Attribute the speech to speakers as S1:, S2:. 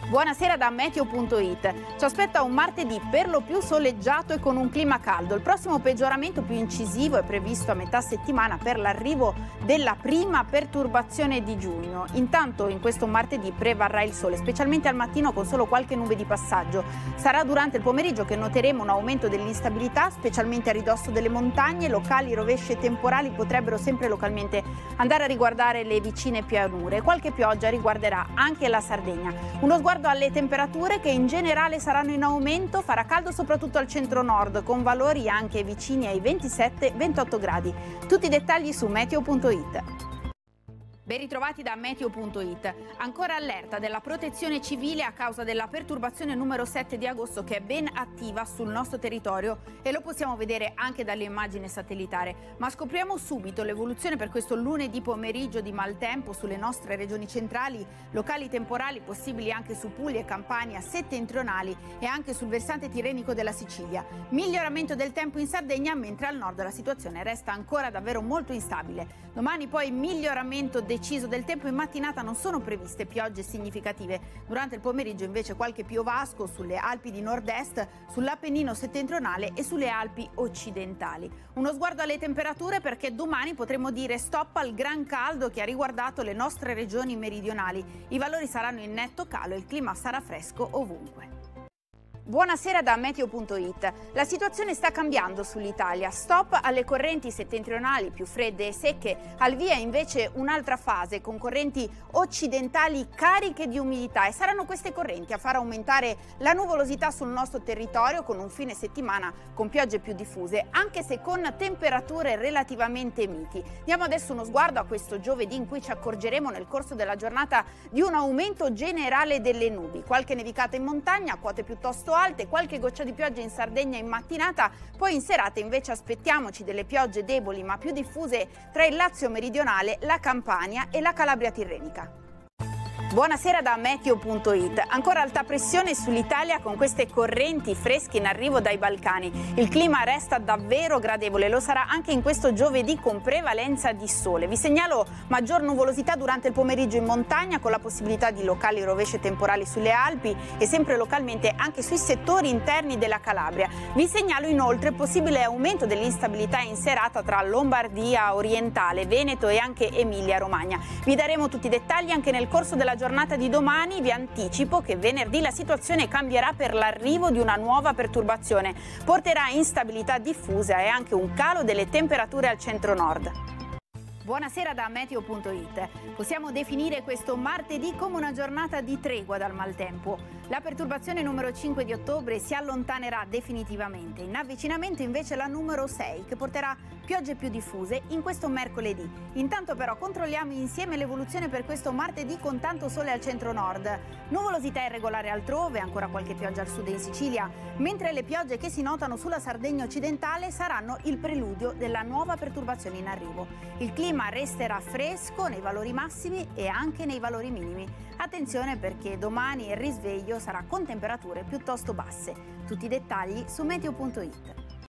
S1: Buonasera da Meteo.it. Ci aspetta un martedì per lo più soleggiato e con un clima caldo. Il prossimo peggioramento più incisivo è previsto a metà settimana per l'arrivo della prima perturbazione di giugno. Intanto in questo martedì prevarrà il sole, specialmente al mattino con solo qualche nube di passaggio. Sarà durante il pomeriggio che noteremo un aumento dell'instabilità, specialmente a ridosso delle montagne. Locali rovesci e temporali potrebbero sempre localmente andare a riguardare le vicine pianure. Qualche pioggia riguarderà anche la Sardegna. Uno sguardo alle temperature che in generale saranno in aumento, farà caldo soprattutto al centro-nord con valori anche vicini ai 27-28 gradi. Tutti i dettagli su Meteo.it. Ben ritrovati da Meteo.it. Ancora allerta della protezione civile a causa della perturbazione numero 7 di agosto che è ben attiva sul nostro territorio e lo possiamo vedere anche dall'immagine satellitare. Ma scopriamo subito l'evoluzione per questo lunedì pomeriggio di maltempo sulle nostre regioni centrali, locali temporali possibili anche su Puglia e Campania settentrionali e anche sul versante tirrenico della Sicilia. Miglioramento del tempo in Sardegna, mentre al nord la situazione resta ancora davvero molto instabile. Domani poi miglioramento deciso del tempo, in mattinata non sono previste piogge significative. Durante il pomeriggio invece qualche piovasco sulle Alpi di nord-est, sull'Appennino settentrionale e sulle Alpi occidentali. Uno sguardo alle temperature perché domani potremo dire stop al gran caldo che ha riguardato le nostre regioni meridionali. I valori saranno in netto calo e il clima sarà fresco ovunque. Buonasera da Meteo.it. La situazione sta cambiando sull'Italia. Stop alle correnti settentrionali più fredde e secche, al via invece un'altra fase con correnti occidentali cariche di umidità e saranno queste correnti a far aumentare la nuvolosità sul nostro territorio con un fine settimana con piogge più diffuse, anche se con temperature relativamente miti. Diamo adesso uno sguardo a questo giovedì in cui ci accorgeremo nel corso della giornata di un aumento generale delle nubi, qualche nevicata in montagna, quote piuttosto alte, qualche goccia di pioggia in Sardegna in mattinata, poi in serata invece aspettiamoci delle piogge deboli ma più diffuse tra il Lazio meridionale, la Campania e la Calabria tirrenica. Buonasera da Meteo.it. Ancora alta pressione sull'Italia con queste correnti fresche in arrivo dai Balcani. Il clima resta davvero gradevole, lo sarà anche in questo giovedì con prevalenza di sole. Vi segnalo maggior nuvolosità durante il pomeriggio in montagna con la possibilità di locali rovesci e temporali sulle Alpi e sempre localmente anche sui settori interni della Calabria. Vi segnalo inoltre possibile aumento dell'instabilità in serata tra Lombardia orientale, Veneto e anche Emilia-Romagna. Vi daremo tutti i dettagli anche nel corso della giornata di domani. Vi anticipo che venerdì la situazione cambierà per l'arrivo di una nuova perturbazione. Porterà instabilità diffusa e anche un calo delle temperature al centro-nord. Buonasera da Meteo.it. Possiamo definire questo martedì come una giornata di tregua dal maltempo. La perturbazione numero 5 di ottobre si allontanerà definitivamente. In avvicinamento invece la numero 6 che porterà piogge più diffuse in questo mercoledì. Intanto però controlliamo insieme l'evoluzione per questo martedì con tanto sole al centro-nord. Nuvolosità irregolare altrove, ancora qualche pioggia al sud e in Sicilia, mentre le piogge che si notano sulla Sardegna occidentale saranno il preludio della nuova perturbazione in arrivo. Il clima resterà fresco nei valori massimi e anche nei valori minimi. Attenzione perché domani il risveglio sarà con temperature piuttosto basse. Tutti i dettagli su Meteo.it.